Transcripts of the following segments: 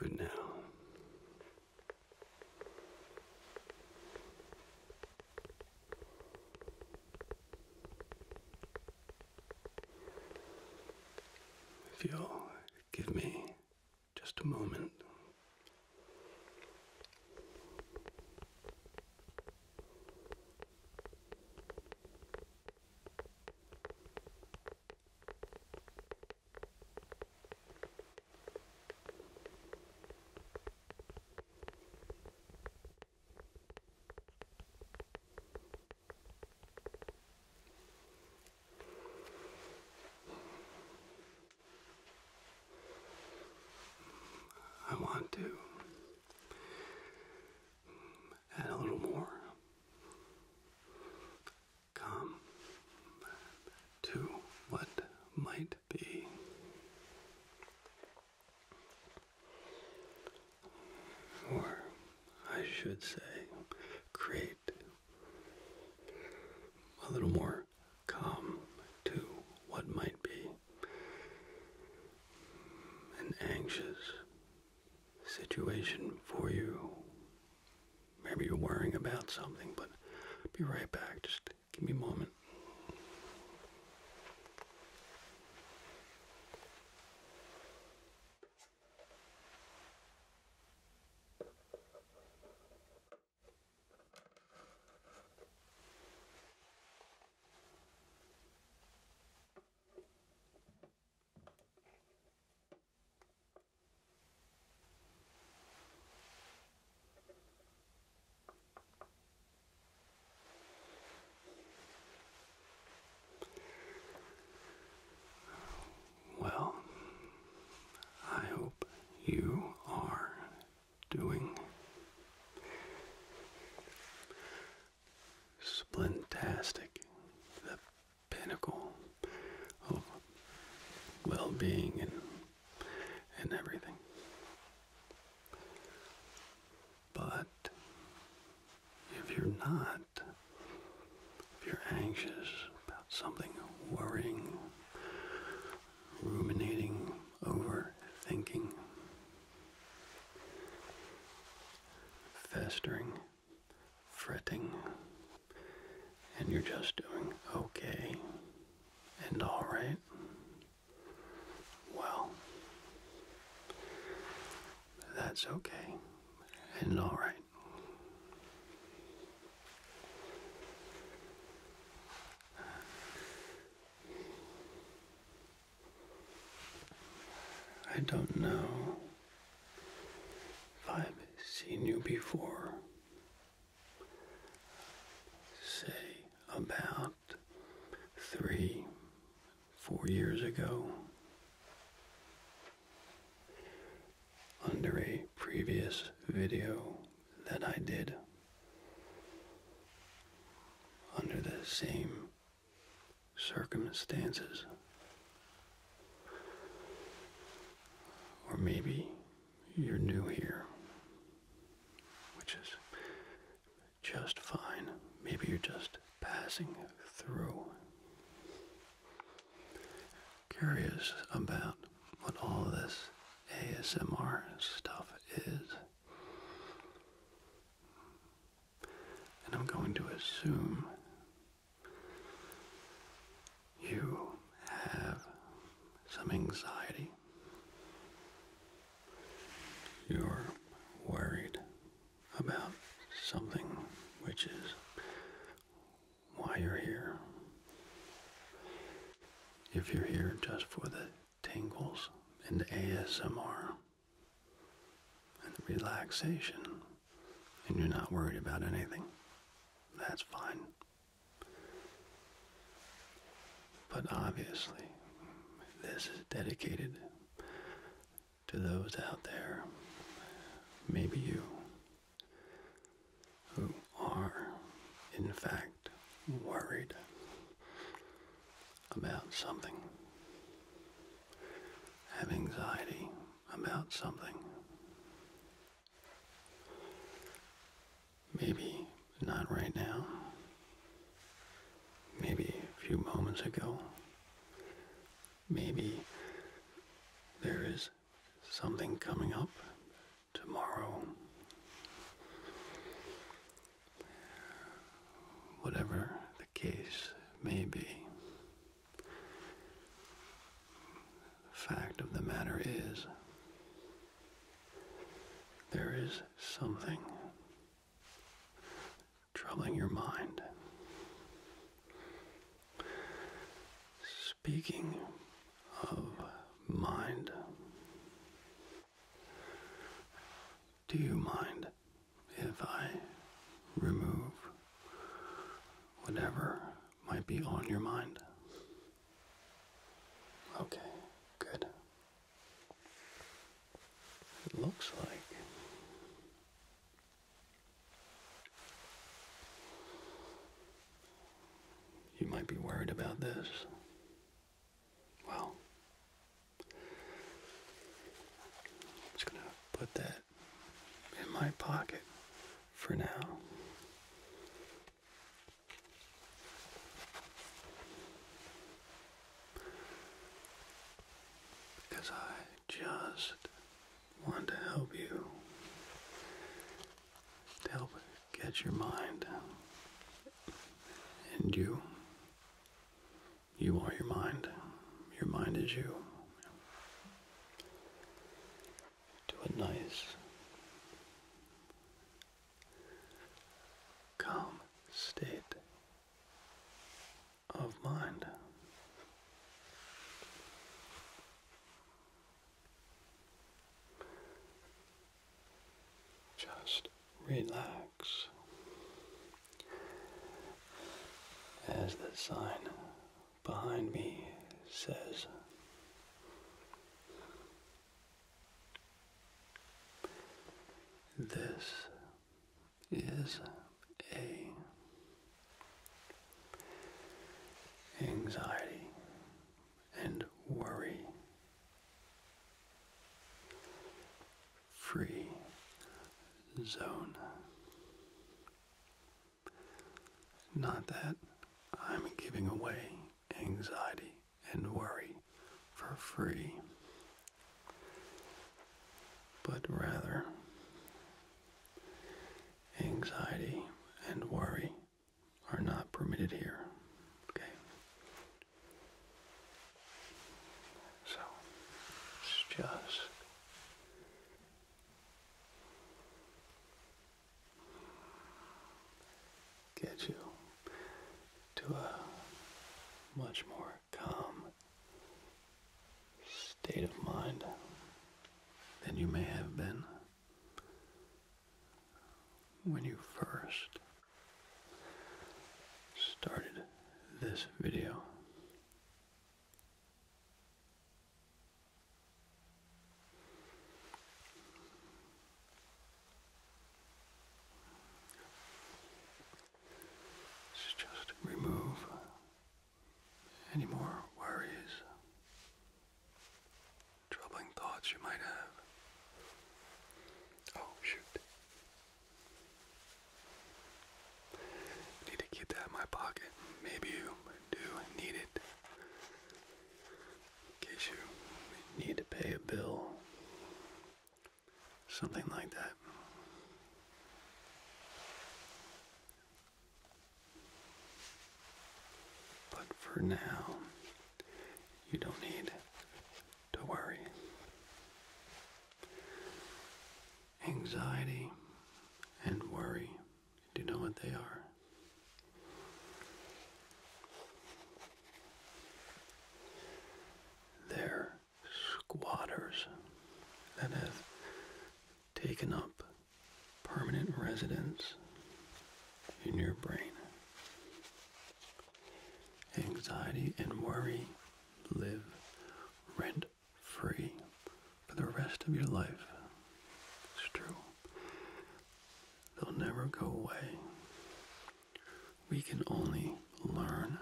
Good now. If you'll give me just a moment. I want to add a little more calm to what might be. Or I should say, create a little more calm to what might be an anxious situation for you. Maybe you're worrying about something, but be right back. Just give me a moment. Well, I hope you are doing splentastic, the pinnacle of well-being and everything. But if you're not, if you're anxious about something, worrying, ruminating, overthinking, festering, fretting, and you're just doing okay and alright, well, that's okay and alright. I don't know if I've seen you before, say about 3-4 years ago, under a previous video that I did, under the same circumstances. Or maybe you're new here, which is just fine. Maybe you're just passing through. Curious about what all of this ASMR stuff is. And I'm going to assume you have some anxiety. You're worried about something, which is why you're here. If you're here just for the tingles and ASMR and the relaxation, and you're not worried about anything, that's fine. But obviously, this is dedicated to those out there, maybe you, who are in fact worried about something, have anxiety about something. Maybe not right now, maybe a few moments ago, maybe there is something coming up is something troubling your mind. Speaking of mind, do you mind if I remove whatever might be on your mind? Okay, good. It looks like you might be worried about this. Well, I'm just gonna put that in my pocket for now. Because I just want to help you, to help get your mind, and you are your mind is you, to a nice, calm state of mind. Just relax, as the sign behind me says. This is a anxiety and worry free zone. Not that I'm giving away anxiety and worry for free, but rather anxiety and worry are not permitted here. Okay? So, it's just get you to a much more calm state of mind than you may have been when you first started this video. Let's just remove any more worries, troubling thoughts you might have. Oh, shoot. I need to keep that in my pocket. Maybe you do need it in case you need to pay a bill. Something like that. But for now, you don't need to worry. Anxiety and worry, do you know what they are? They're squatters that have taken up permanent residence in your brain. Anxiety and worry live rent-free for the rest of your life. It's true. They'll never go away. We can only learn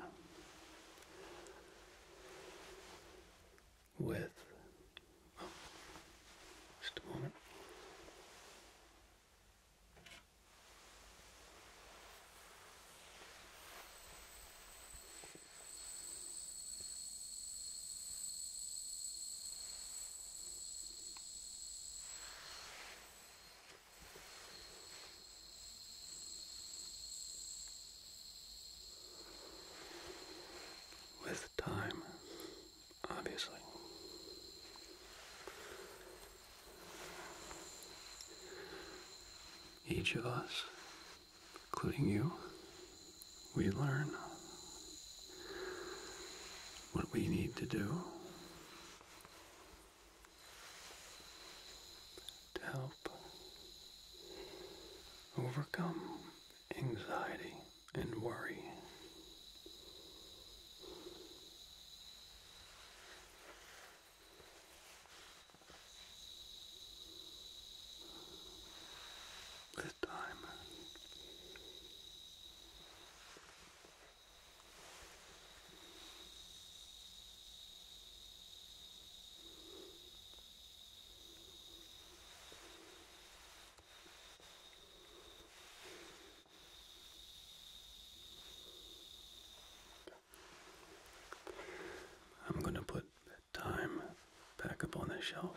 with, just a moment. each of us, including you, we learn what we need to do to help overcome anxiety and worry. With time. I'm going to put time back up on the shelf.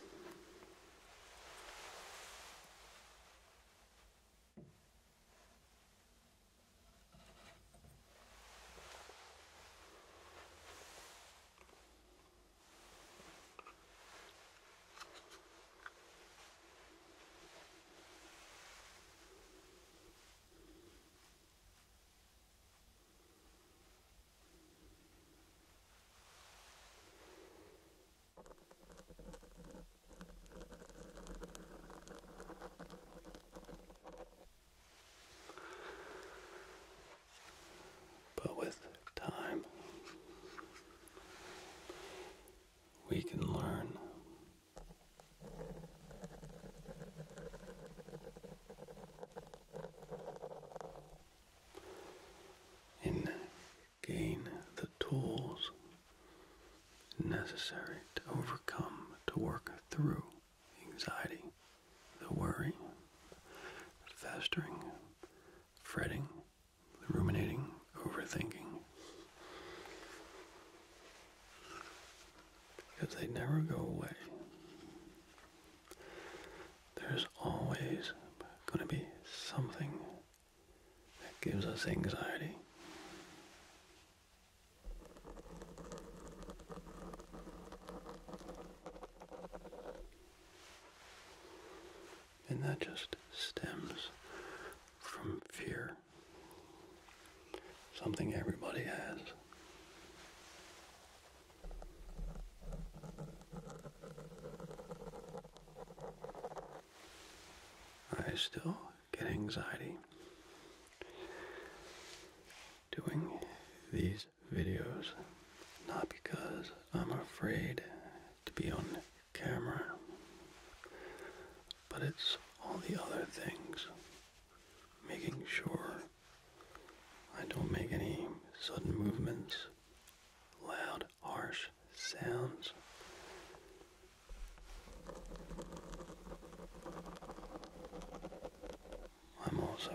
But with time, we can learn and gain the tools necessary to overcome, to work through anxiety, the worry, festering, fretting, ruminating, overthinking. Because they never go away. There's always going to be something that gives us anxiety. And that just stems from fear. Something everybody has. I still get anxiety doing these videos, not because I'm afraid to be on camera, but it's all the other things. Making sure I don't make any sudden movements, loud, harsh sounds. I'm also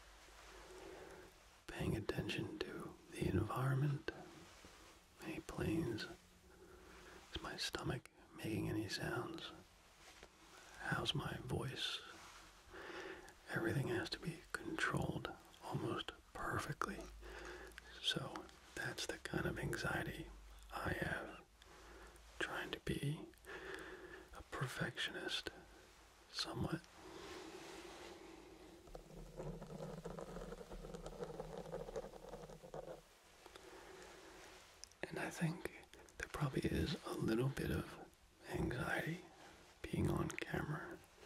paying attention to the environment. Any planes? Is my stomach making any sounds? How's my voice? Everything has to be controlled almost perfectly. So that's the kind of anxiety I have, trying to be a perfectionist somewhat. And I think there probably is a little bit of anxiety being on camera,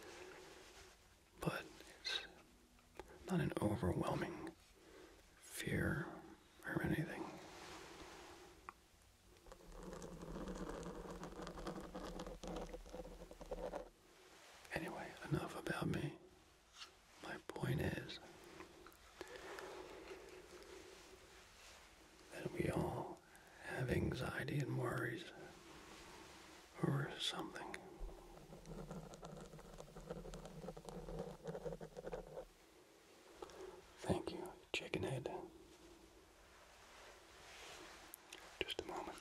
but it's not an overwhelming fear or anything. Anyway, enough about me. My point is that we all have anxiety and worries over something. Thank you, chickenhead. Just a moment.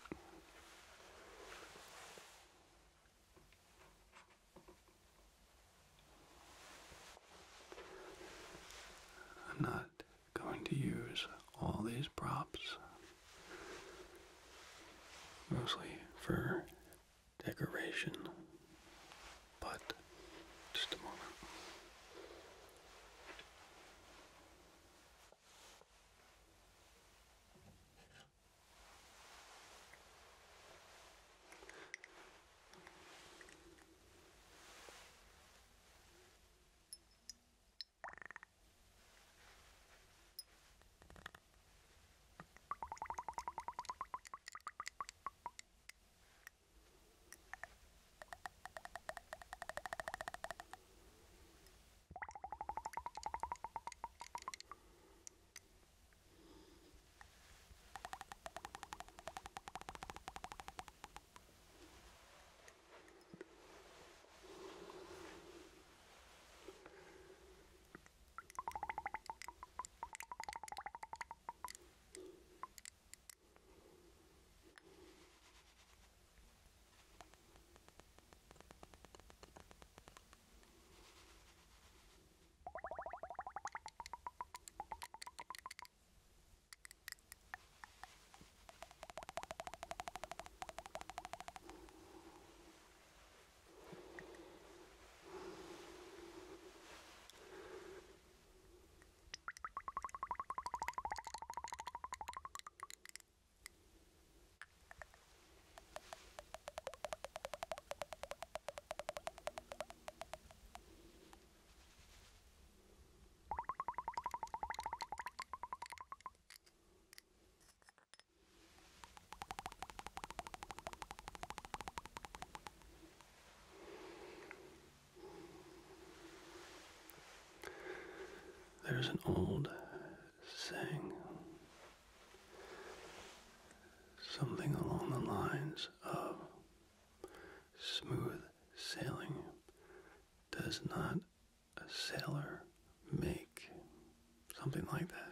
I'm not going to use all these props, mostly for decoration, but just a moment. There's an old saying, something along the lines of smooth sailing does not a sailor make. Something like that.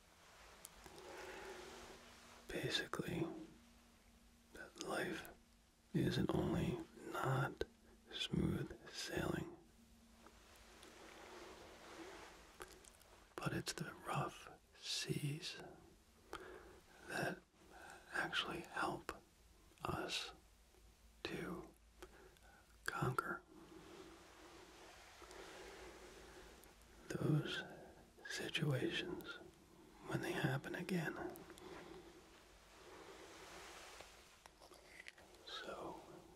Basically, that life isn't only not smooth sailing, but it's the rough seas that actually help us to conquer those situations when they happen again. So,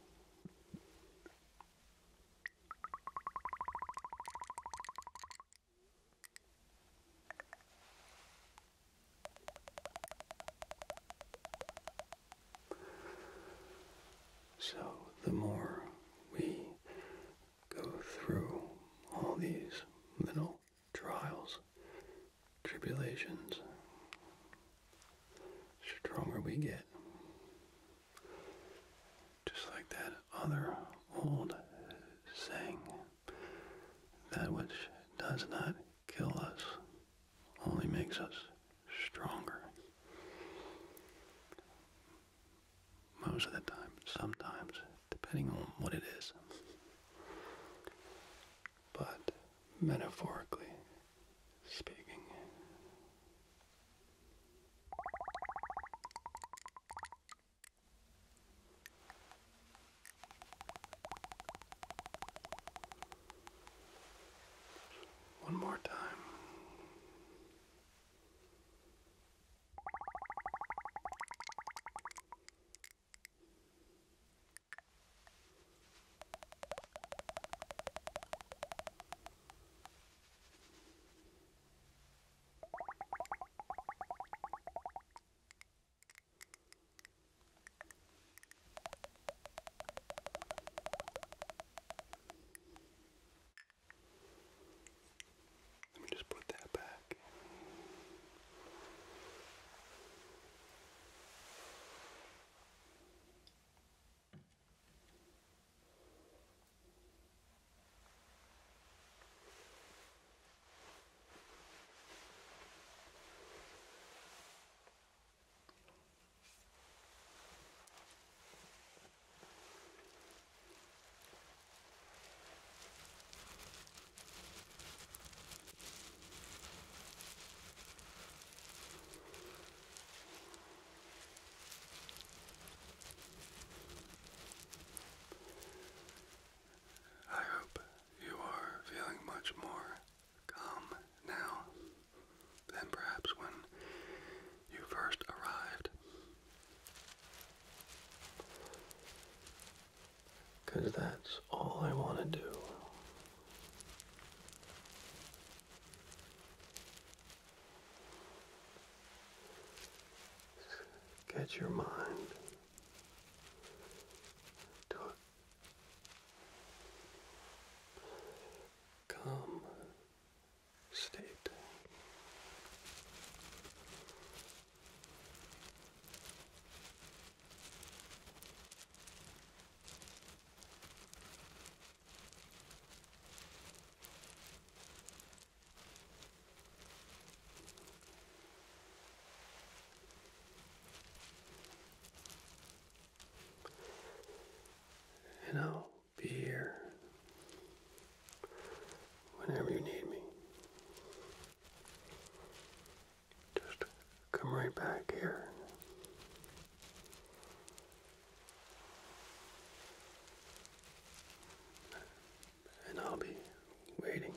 the more we go through all these little trials, tribulations, stronger we get. Just like that other old saying, that which does not kill us only makes us stronger. Most of the time, sometimes, depending on what it is. But metaphorically speaking, one more time. Let me just put that back. I hope you are feeling much more calm now than perhaps when you first arrived. 'Cause that's all I want to do. Get your mind to a calm state. And I'll be here whenever you need me. Just come right back here. And I'll be waiting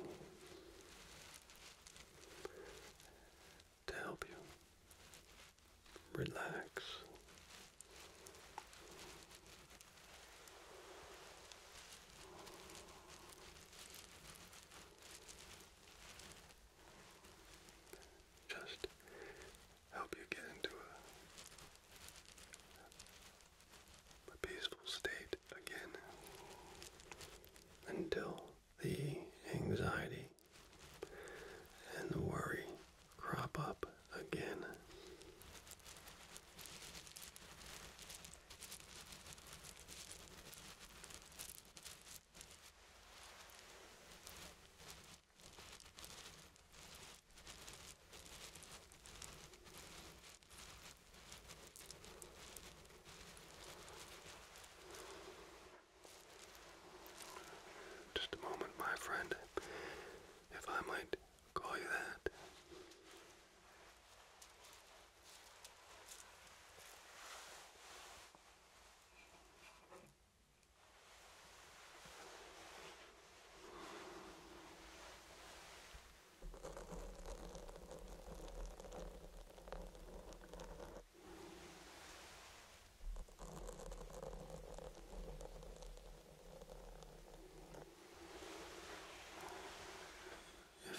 to help you relax. Just help you get into a peaceful state again until the anxiety and the worry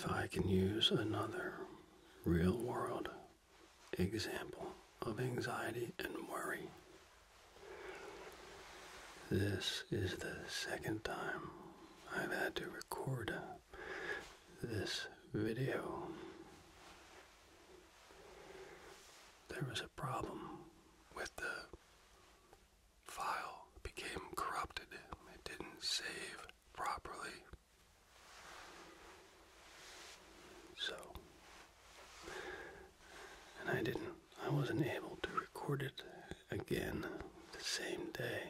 if I can use another real-world example of anxiety and worry. This is the second time I've had to record this video. There was a problem with the file. It became corrupted. It didn't save properly. So, and I wasn't able to record it again the same day.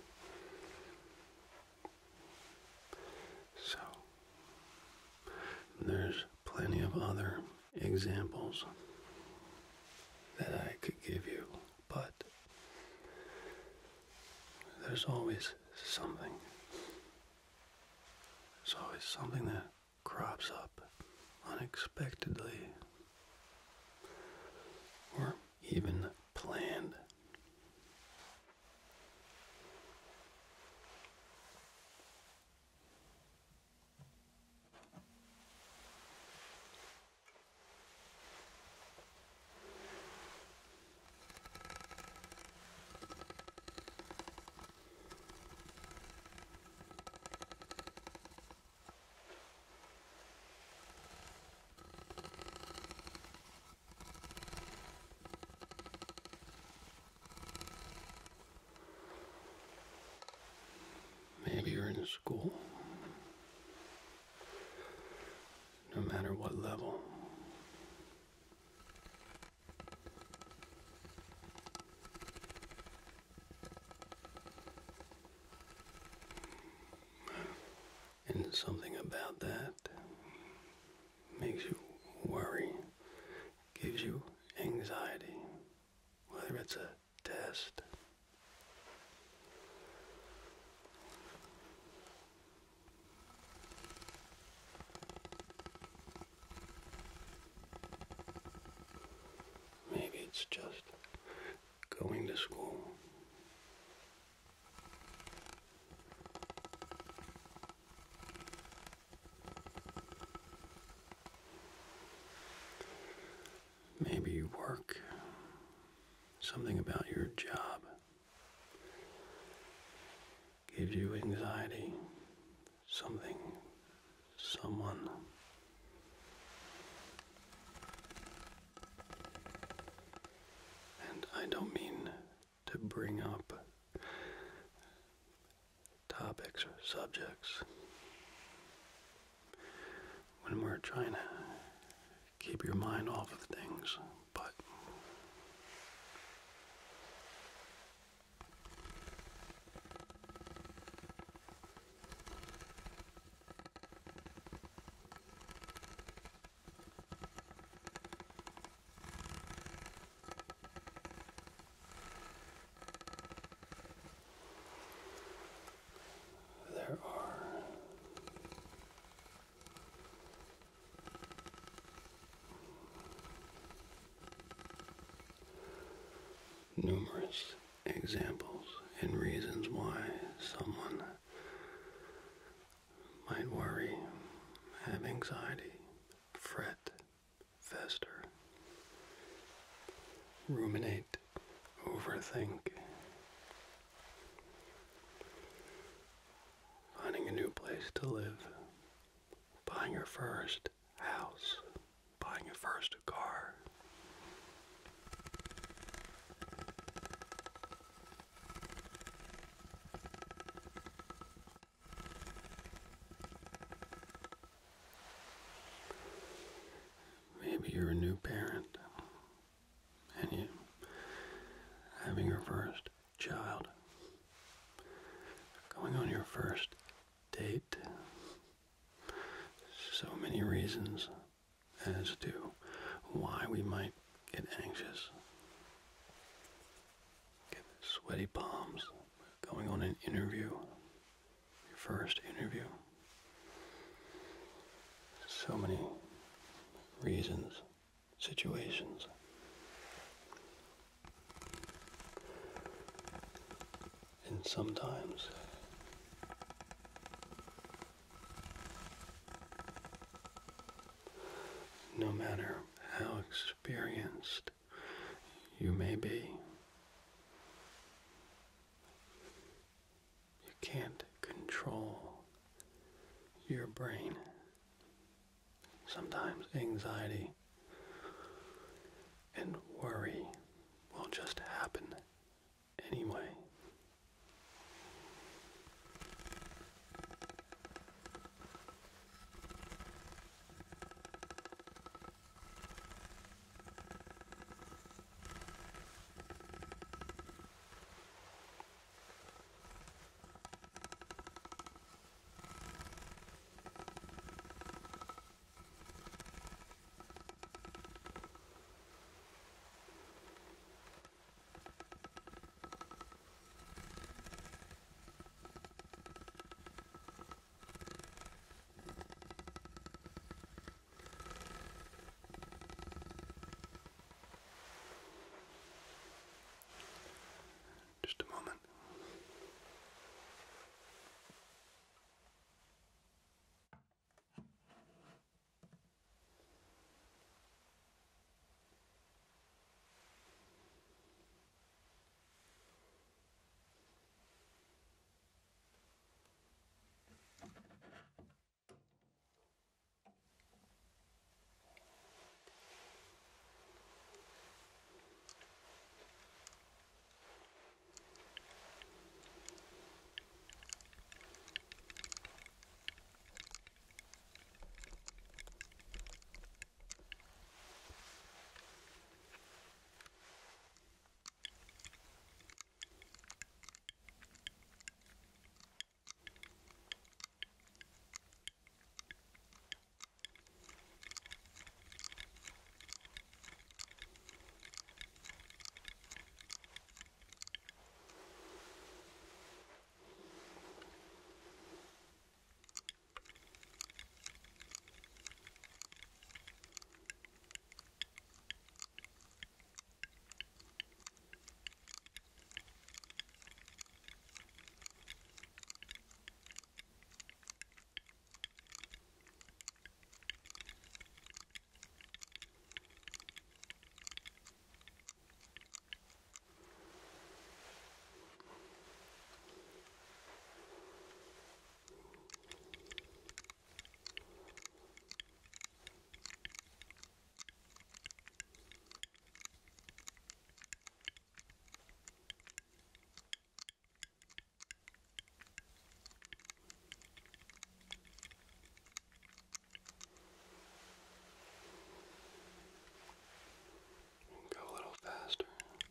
So, there's plenty of other examples that I could give you, but there's always something. There's always something that crops up unexpectedly or even planned. Maybe you're in school, no matter what level. And something about that makes you worry, gives you anxiety, whether it's a test, maybe it's just going to school. Maybe you work, something about your job gives you anxiety, something, someone. And I don't mean to bring up topics or subjects when we're trying to keep your mind off of things, but there are numerous examples and reasons why someone might worry, have anxiety, fret, fester, ruminate, overthink, finding a new place to live, buying your first house, buying your first car. Maybe you're a new parent and you having your first child, going on your first date. So many reasons as to why we might get anxious, get sweaty palms, going on an interview, your first interview. So many reasons, situations. And sometimes no matter how experienced you may be, you can't control your brain. Sometimes anxiety and worry will just happen anyway. Just a moment. Go a little faster.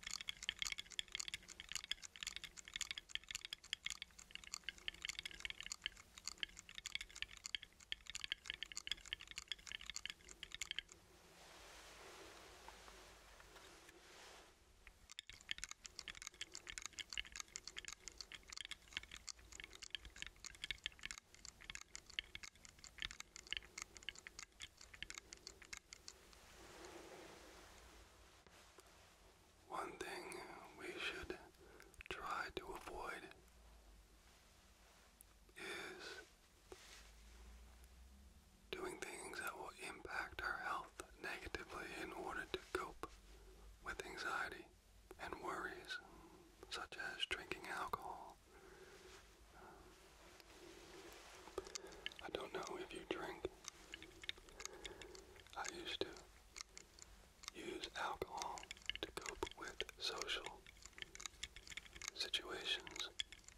One thing we should try to avoid is doing things that will impact our health negatively in order to cope with anxiety and worries, such as drinking alcohol. I don't know if you drink. I used to use alcohol to cope with social situations.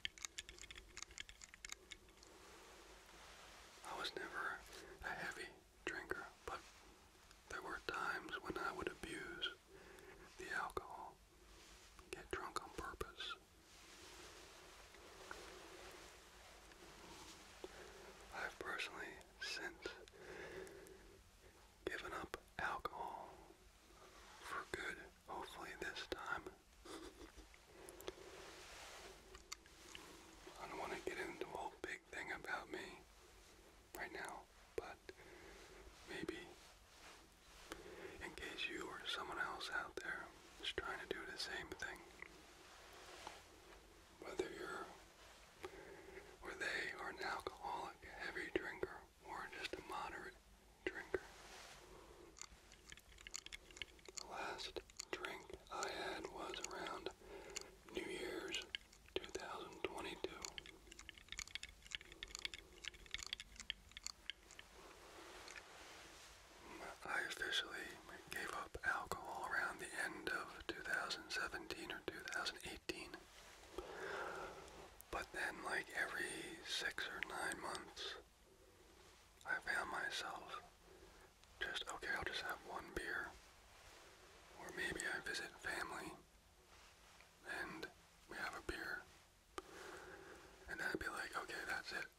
I was never a heavy drinker, but there were times when I would abuse the alcohol, get drunk on purpose. I've personally since actually gave up alcohol around the end of 2017 or 2018. But then, like every 6 or 9 months, I found myself just, okay, I'll just have one beer. Or maybe I visit family and we have a beer. And then I'd be like, okay, that's it.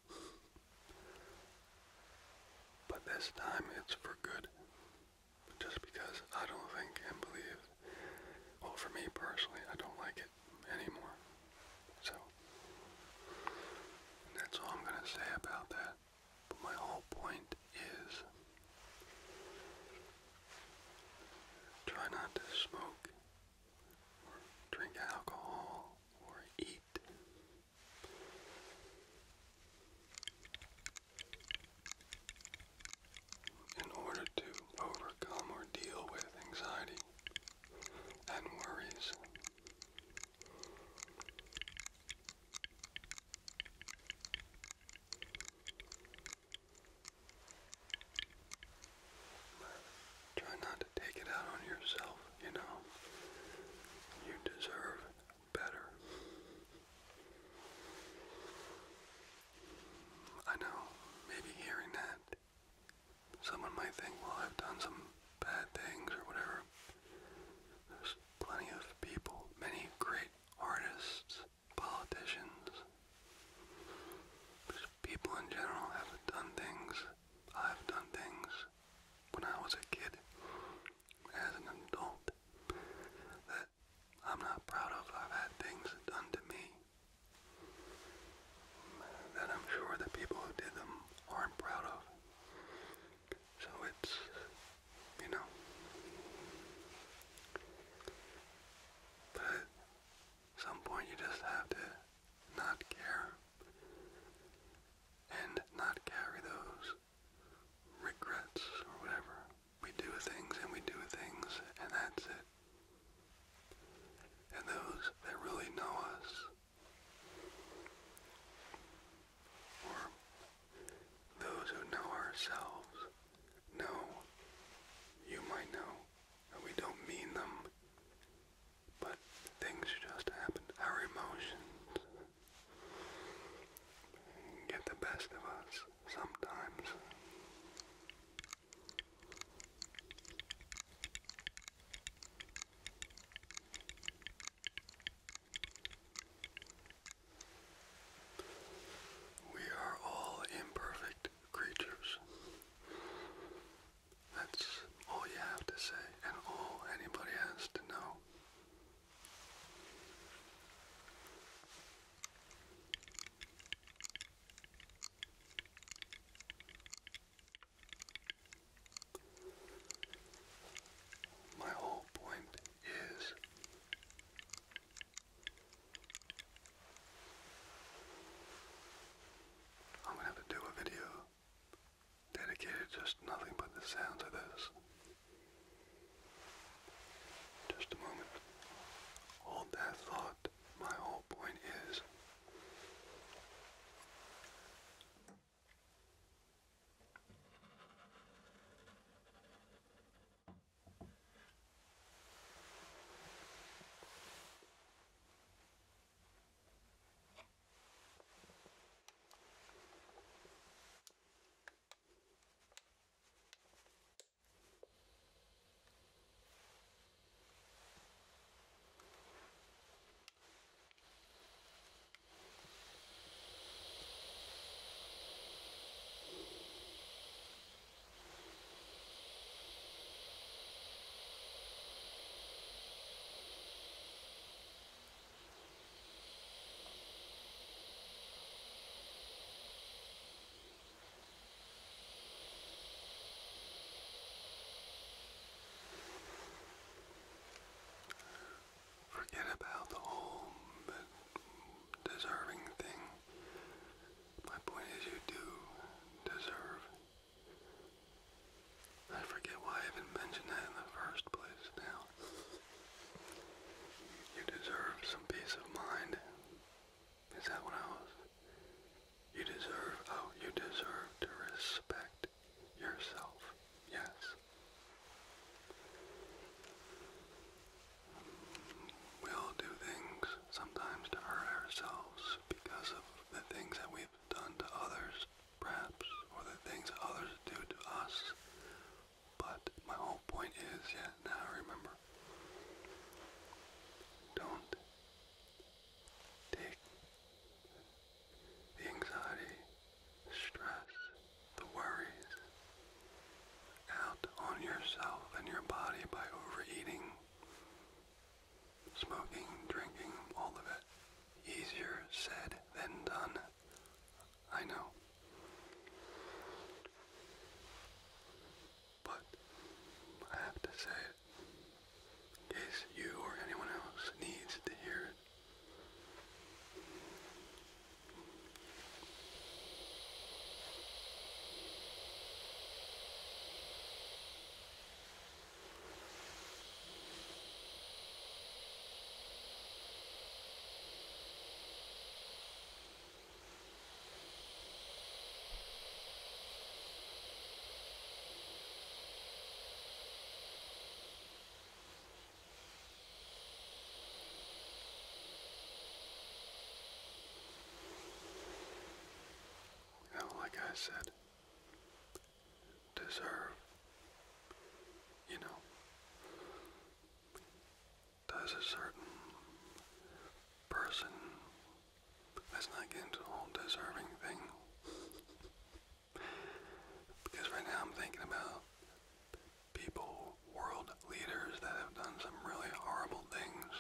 But this time it's for good. Just because I don't think and believe, well, for me personally, I don't like it anymore. So, that's all I'm going to say about that. But my whole point is, try not to smoke or drink alcohol or eat. In order to overcome or deal with anxiety and worries. Try not to take it out on yourself, you know. You deserve better. I know, maybe hearing that, someone might think, well, I've done some bad things or whatever. There's plenty of people, many great artists, politicians, people in general have done things. I've done things when I was a kid, as an adult, that I'm not proud of. I've had things done to me that I'm sure the people who did them aren't proud of. So it's, you know, but at some point you just have to not care and not carry those regrets or whatever. We do things and we do things and that's it. And those that really know us, or those who know ourselves, know, you might know, that we don't mean them, but things just happen. Our emotions get the best of us sometimes. We are all imperfect creatures. That's all you have to say, and all anybody has to know. My whole point is, I'm going to have to do a video dedicated just nothing but the sounds of this. Just a moment. Hold that thought. My whole point is, smoking, drinking, all of it. Easier said than done. I know. But I have to say it in case you or anyone else needs to hear it. Like I said, deserve, you know, does a certain person, let's not get into the whole deserving thing, because right now I'm thinking about people, world leaders that have done some really horrible things.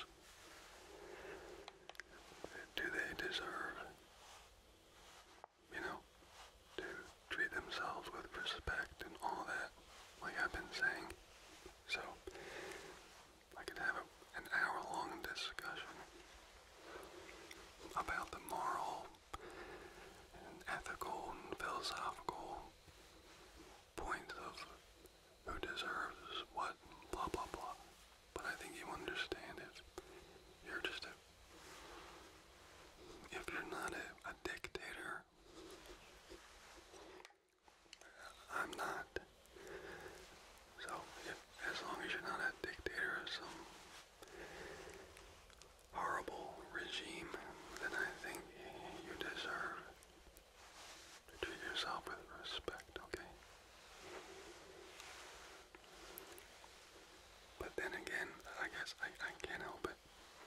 Do they deserve, you know, to treat themselves with respect and all that, like I've been saying? So, I could have an hour-long discussion about the moral and ethical and philosophical points of who deserves what, blah, blah, blah. But I think you understand if you're just if you're not a dictator, I'm not. So, as long as you're not a dictator of some horrible regime, then I think you deserve to treat yourself with respect, okay? But then again, I guess I can't help it.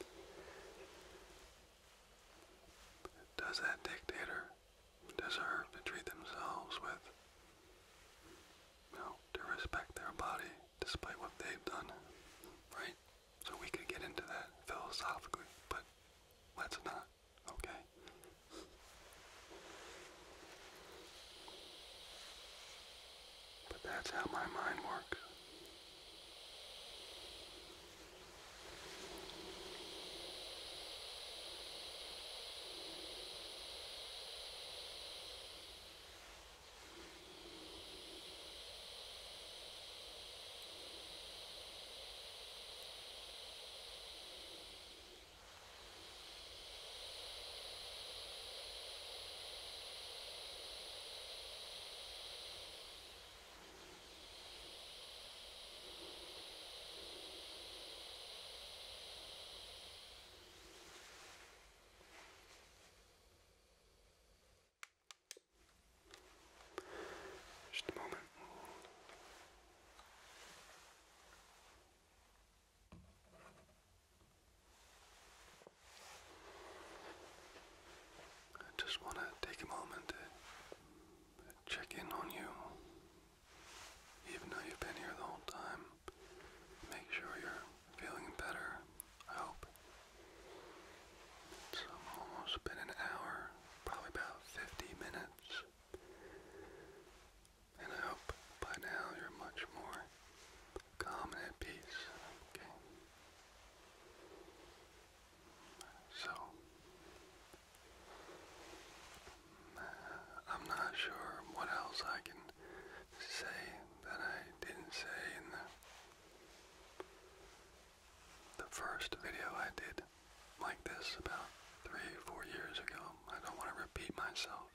Does that dictator deserve to treat themselves with, you know, to respect their body despite what they've done, right? So we could get into that philosophically, but let's not, okay? But that's how my mind works. Just a moment. I just want to take a moment to check in on you, even though you've been here the whole time. Make sure you're feeling better, I hope. It's almost been an hour, probably about 50 minutes. And I hope by now you're much more calm and at peace, okay? So, I'm not sure what else I can say that I didn't say in the first video I did like this about 3-4 years ago. I don't want to repeat myself.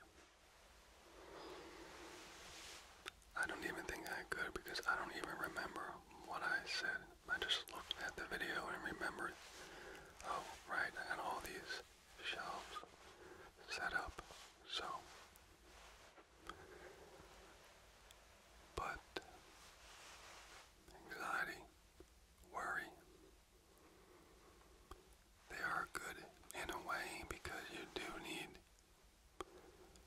I don't even think I could, because I don't even remember what I said. I just looked at the video and remembered, oh, right, I had all these shelves set up, so. But anxiety, worry, they are good in a way, because you do need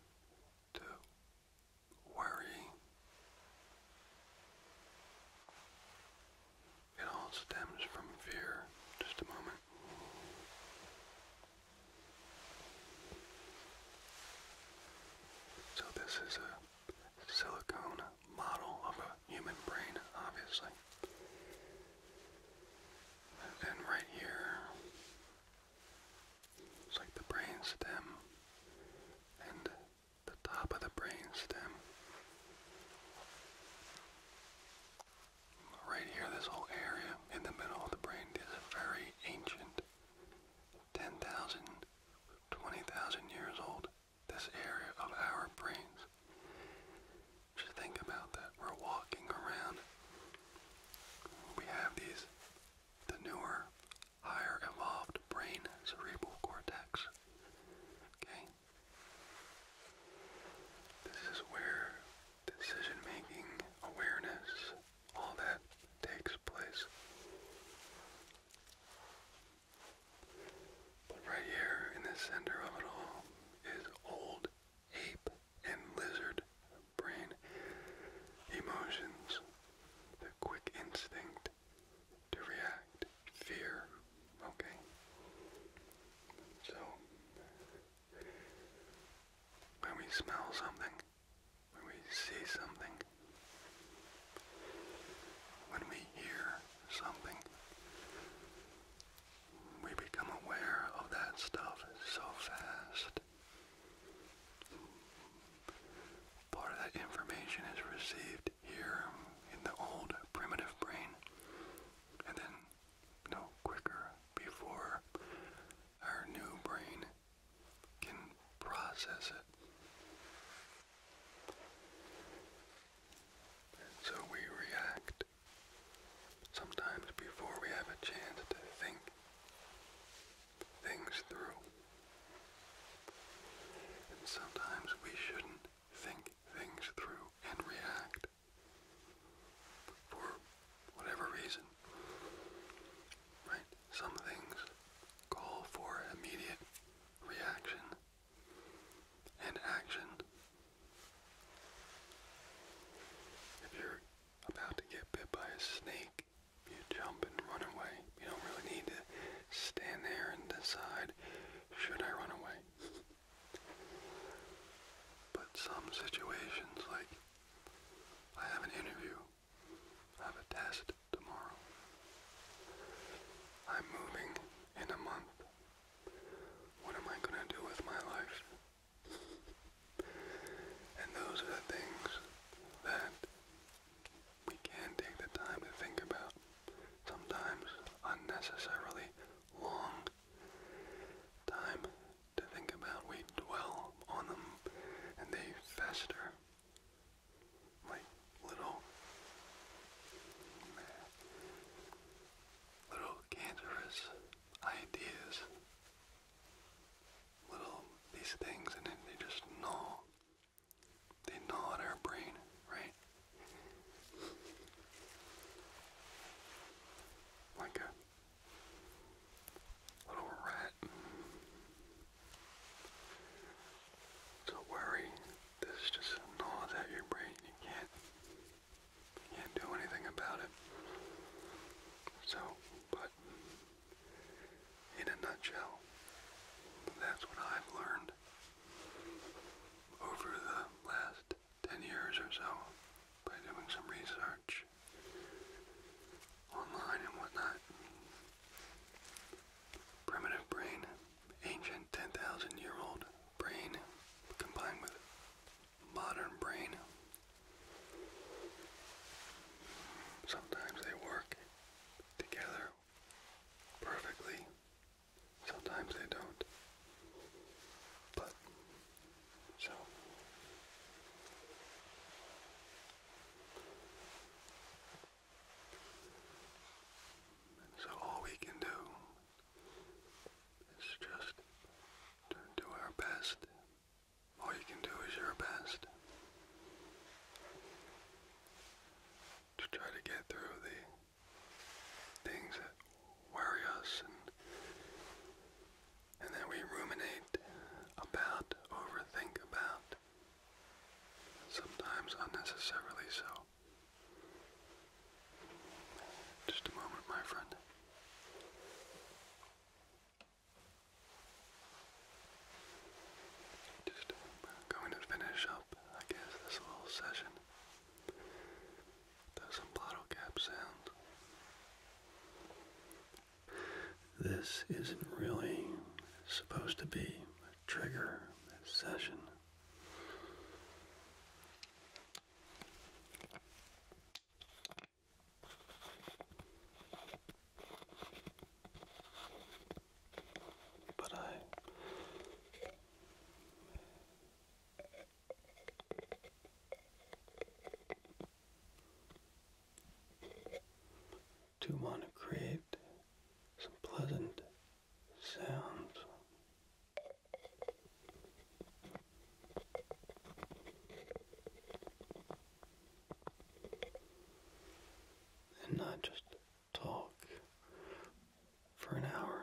try to get through the things that worry us, and then we ruminate about, overthink about, sometimes unnecessarily so. Just a moment, my friend. Just going to finish up, I guess, this little session. Do some bottle cap sounds. This isn't really supposed to be a trigger session. But I do want to create some pleasant sounds. And not just talk for an hour.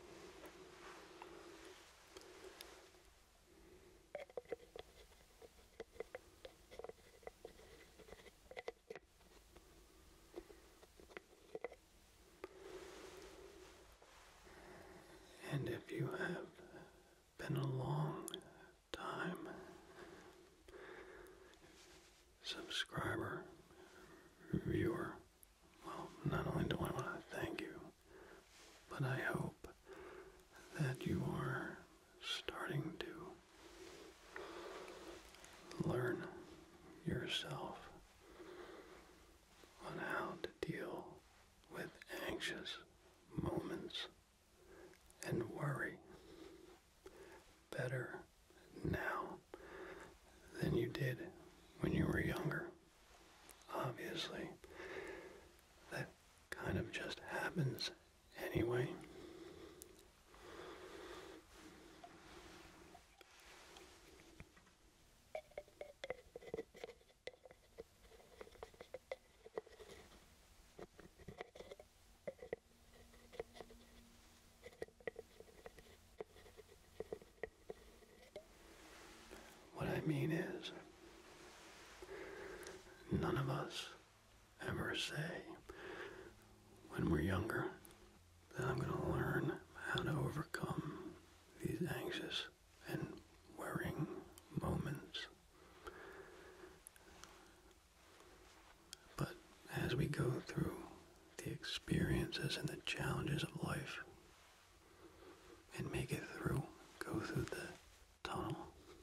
And if you have been a long time subscriber, viewer, well, not only do I want to thank you, but I hope that you are starting to learn yourself on how to deal with anxious moments and worry better now than you did when you were younger. Obviously, that kind of just happens anyway. What I mean is, none of us ever say when we're younger that I'm going to learn how to overcome these anxious and worrying moments. But as we go through the experiences and the challenges of life and make it through, go through the tunnel,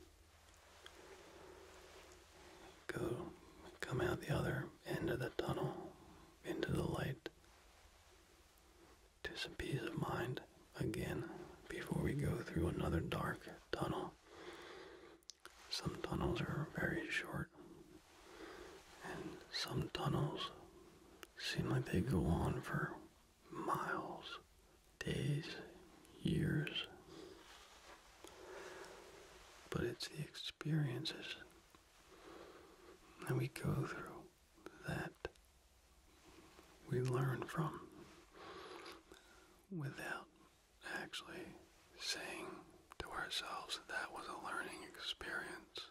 come out the other end of the tunnel into the light, to some peace of mind again before we go through another dark tunnel. Some tunnels are very short, and some tunnels seem like they go on for miles, days, years. But it's the experiences that we go through that we learn from without actually saying to ourselves that was a learning experience.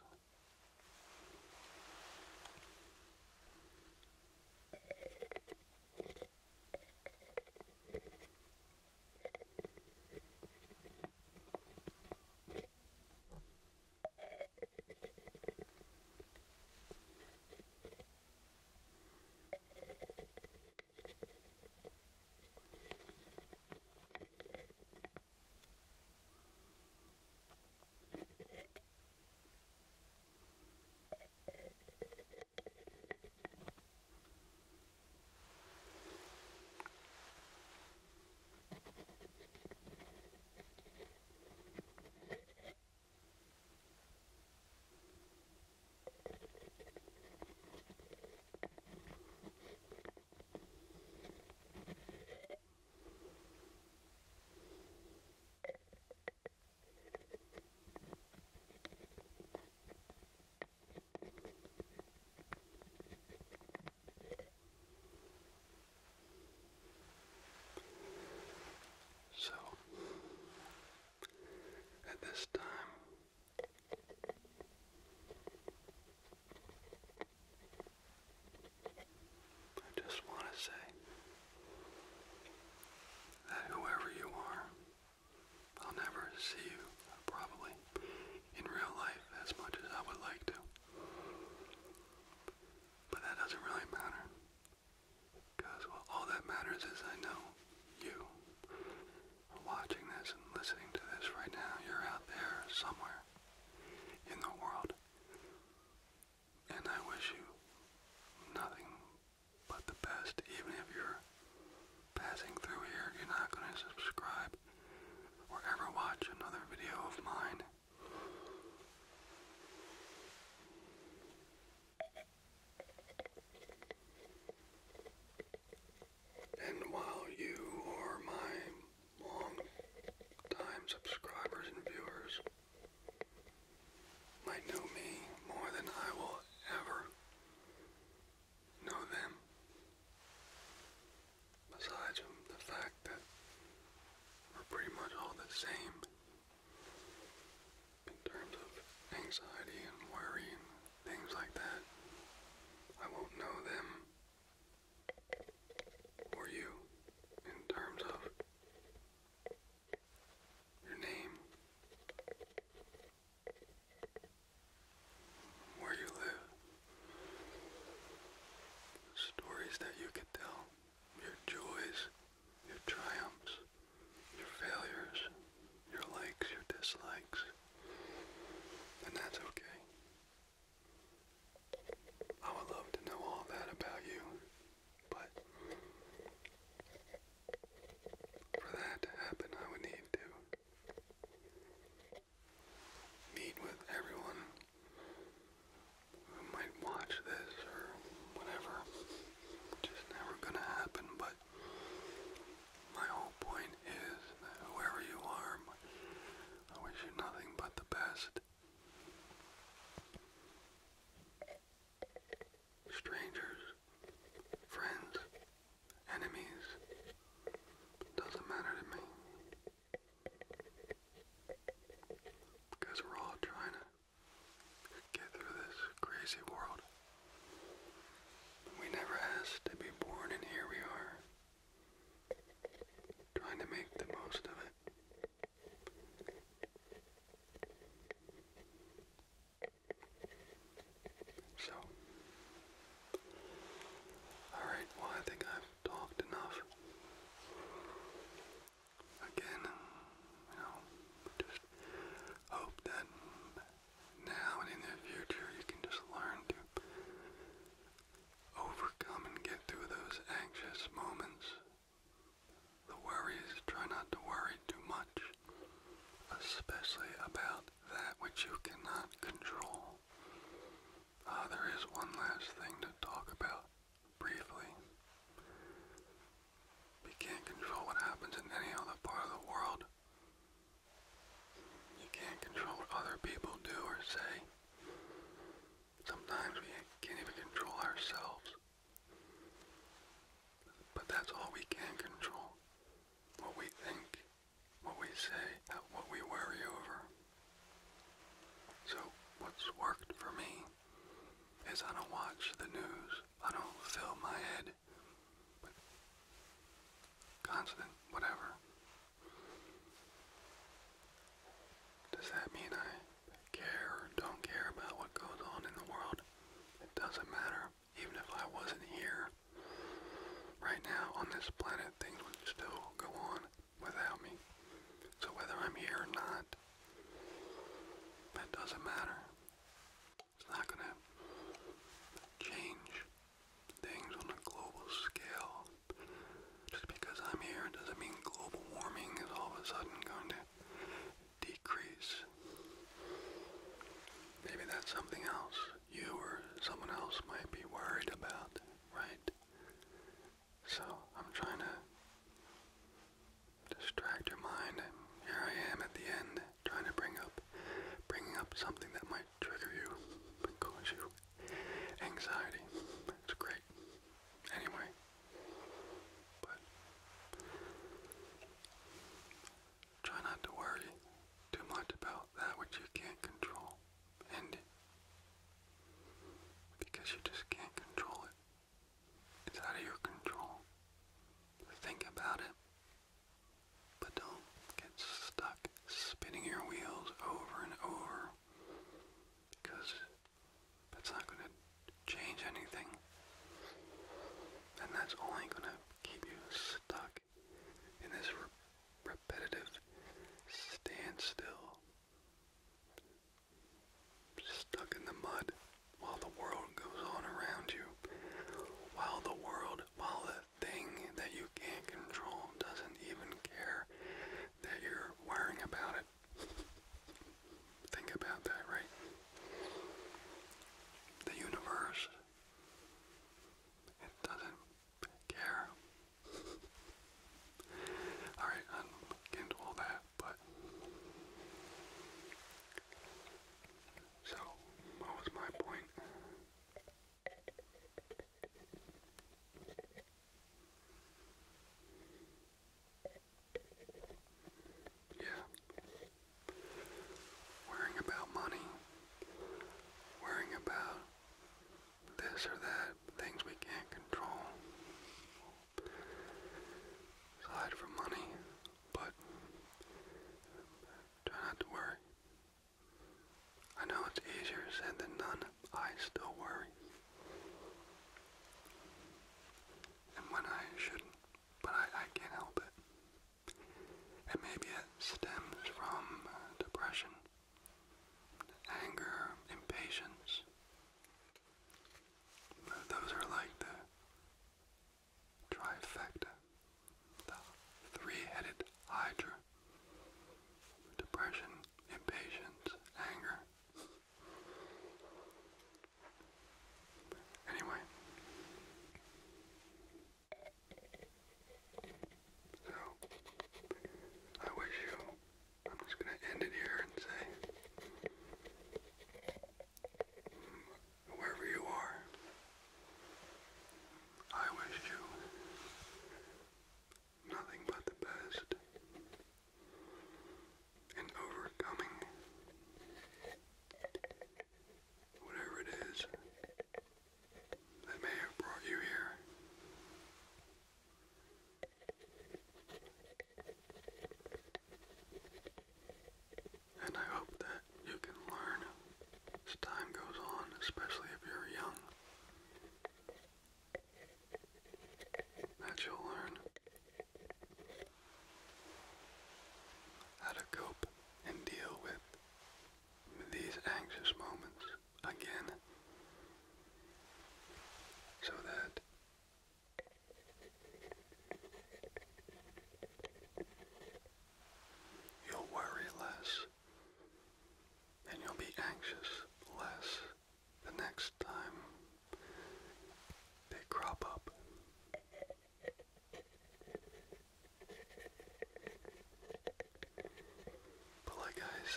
see you, probably, in real life as much as I would like to. But that doesn't really matter. Because, well, all that matters is I know you are watching this and listening to this right now. You're out there somewhere in the world. And I wish you nothing but the best. Even if you're passing through here, you're not going to subscribe or ever watch another video of mine. And while you or my long-time subscribers and viewers might know me more than I will ever know them, besides from the fact that we're pretty much all the same in terms of anxiety and worry and things like that, I won't know them or you in terms of your name, where you live, stories that you could tell, your joys, your triumphs, your failures, your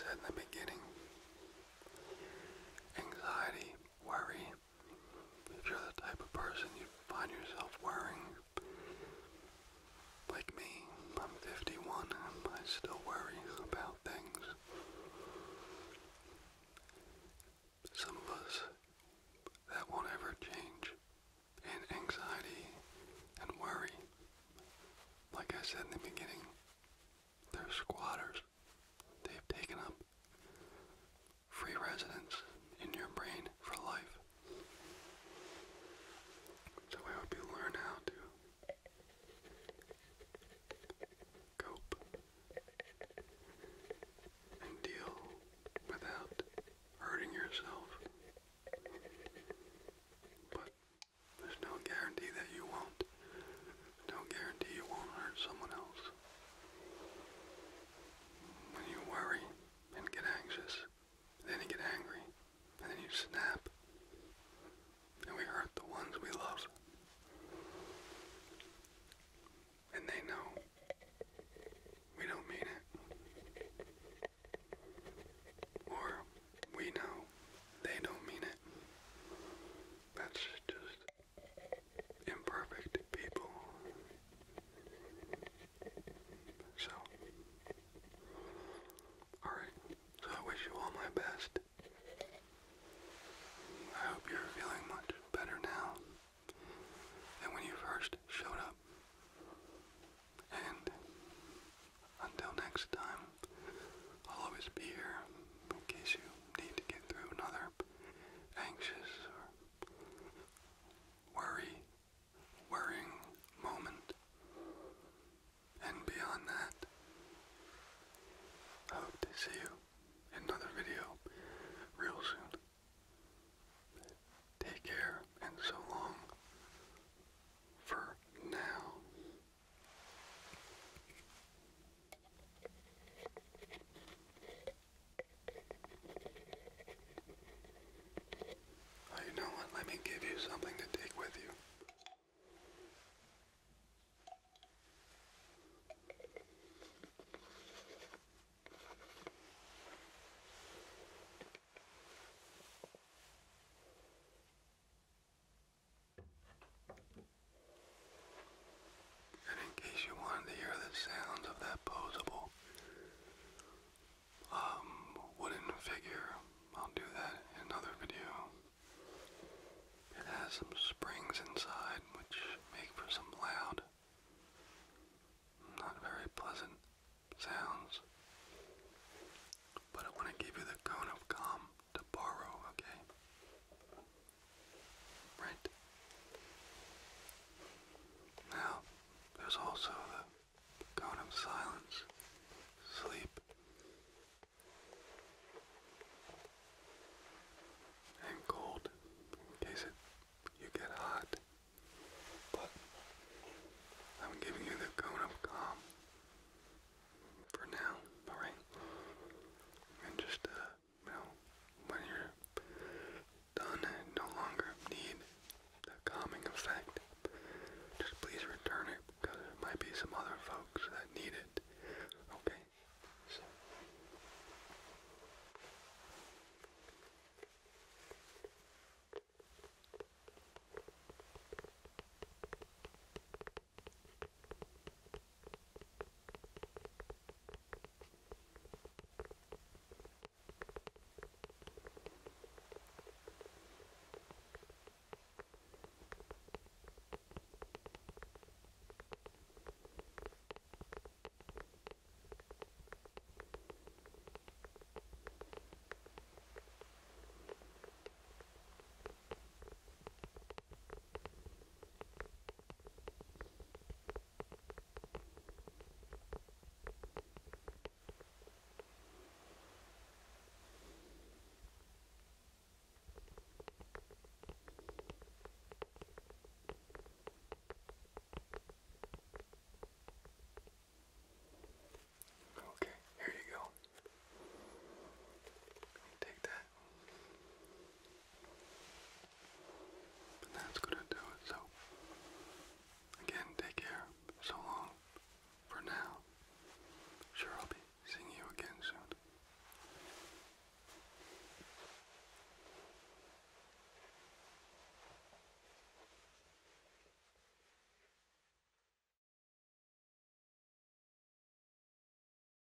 said in the beginning, anxiety, worry, if you're the type of person you find yourself worrying, like me, I'm 51 and I still worry about things. Some of us, that won't ever change. And anxiety and worry, like I said in the beginning, they're squatters. They've taken up free residence in your brain for life. So I hope you learn how to cope and deal without hurting yourself. But there's no guarantee that you won't. No guarantee you won't hurt someone else. When you worry and get anxious, then you get angry, and then you snap, and we hurt the ones we love. And they know we don't mean it. Or we know they don't mean it. That's just imperfect people. So, alright, so I wish you all my best. I hope you're feeling much better now than when you first showed up. And until next time, I'll always be here in case you need to get through another anxious or worrying moment. And beyond that, I hope to see you in another video real soon. Take care, and so long for now. Oh, you know what? Let me give you something to take with you. And in case you wanted to hear the sounds of that posable wooden figure, I'll do that in another video. It has some